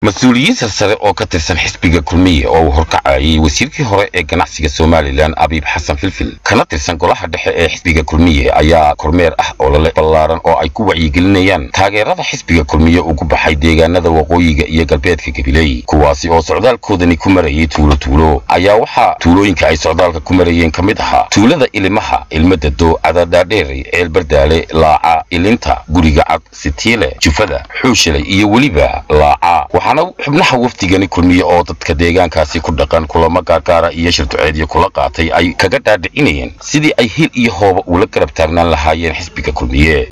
مسؤوليين سلسلة أو كترسن حسبية كلمية أو هركعي وسيركي هراء جناحسية سومالي لان أبيب حسن فلفل كانت ترسن كلها دحى حسبية كلمية أيا كرمير أو لا بلارن أو أي كوع يجلنيان تاجر هذا حسبية كلمية وجب حيديجا نذا وقوي يجلبيت كقبلي كواسي أو سعدال كودني كمري تولو أيا وحى تولو إنك أي سعدال كمريين كمدها تولو ذا إلى محا المدة عدد داري البردالي لاعة إلينتا جوريجا ستيلة جفدا حوشلي يوليبا لاعة أنا حبناها وفتيجاني كلمية أو تتكديجان كاسي كردقان كل ما كارا يشرت عادي كل قاطي أي كجدا دينين سيدي أي هيل يهوب ولا كرب ترنا لهاين حسبك كلمية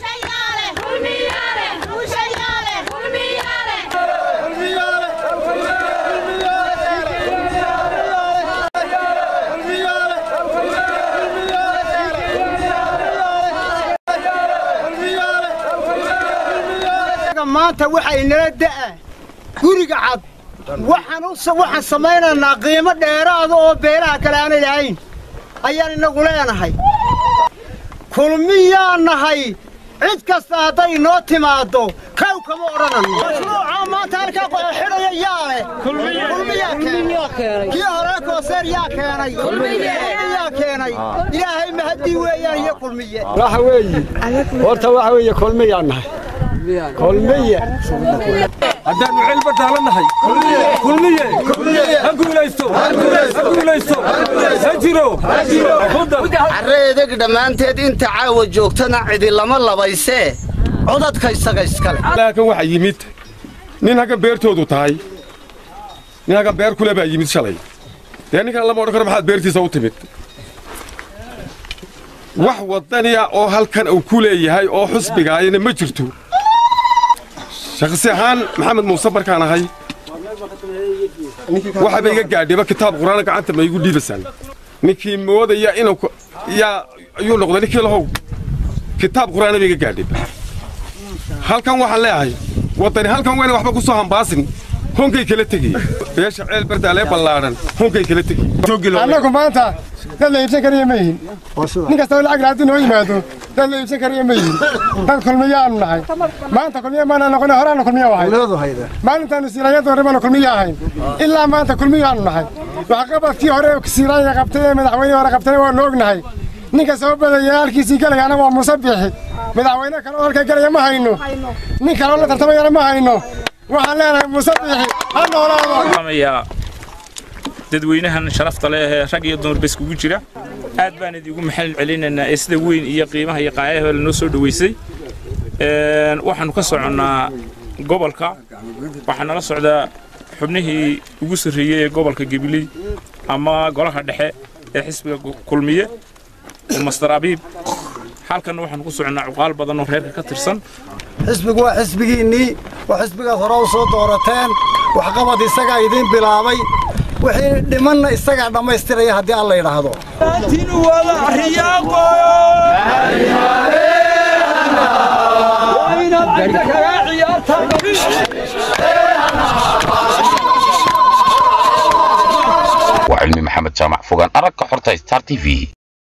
ما توحي نرد guriga cad waxaan sameeynaa qiimo dheeraad oo beeraha kale aan leeyahay ayaan inagu leenahay kulmiyaan nahay cid kasta haday noo timaado kaw kama oranayno mashruuca maanta halka xidhaya yaale kulmiya keenay kii hore kooseer yaa keenay kulmiya keenay ilaahay ma hadii weeyaan iyo kulmiye waxa weeye horta waxa weeye kulmiyaan nahay kulmiye haddaan cilba taalanahay kulmiye hanguulaysto hajiro areedag dhamaanteed inta caawa joogtana cidi lama labaysee codadka isaga iskale laakiin waxa yimid nin haga beertoodu tahay nin haga beer kule baa yimid shalay ninkan lama odhan karo maxaad beertiisa u timid wax wadaniya oo halkan uu ku leeyahay oo xusbigaayna ma jirto شخصياً محمد موسى بركان هاي واحد بيجي قاعد يبقى كتاب قرآن قاعد ما يقول لي بس نكى مواد يا إنه يا يقول نكى له كتاب قرآن بيجي قاعد يبقى هل كان واحد لا هاي وطني هل كان وين واحد بقصهم باسن هم كي كله تجي بيش عيل برد عليه بلارن هم كي كله تجي أنا كمان ده يمسك يمين نيجي استوي العقل عندنا وين ما ده يمسك يمين ده كل مياه نهاي ما أنت كل مياه ما أنا نقول هرانا كل مياه واحد ما أنت نسيريات وربنا كل مياه هاي إلا ما أنت كل مياه نهاي وعقبت في هراء كسيرية قبتين مدعوين ورا قبتين ونوق نهاي نيجي سوي بدأ يالكي سيكل أنا ومصبح مدعوينه كانوا هالك كلا ما هينو نيجي والله ترتمي أنا ما هينو وحنا مصبح أنا ولا dadweynahan sharafta leh rag iyo dumar bas kugu jira aad baan idigu maxal celinayna isla weyn iyo qiimaha iyo qaayaha la noo soo dhaweysay waxaanu ka soconaa gobolka waxaana la socdaa xubnihii ugu sareeyay gobolka Gabiley ama golaha dhexe ee xisbiga kulmiye Master Abiib halkan waxaanu ku soconaa uqaal badan oo reerka ka tirsan xisbigu waa xisbigiinii waa xisbiga hore oo soo doorateen wax qabad isaga idin bilaabay wixii dhimanna isaga dhamaystiraya hadii alla yiraahdo tinu wada riyaaqo wayna dadka ciyaarta وعلمي محمد جامع فوقان أراك حرطة ستار تي في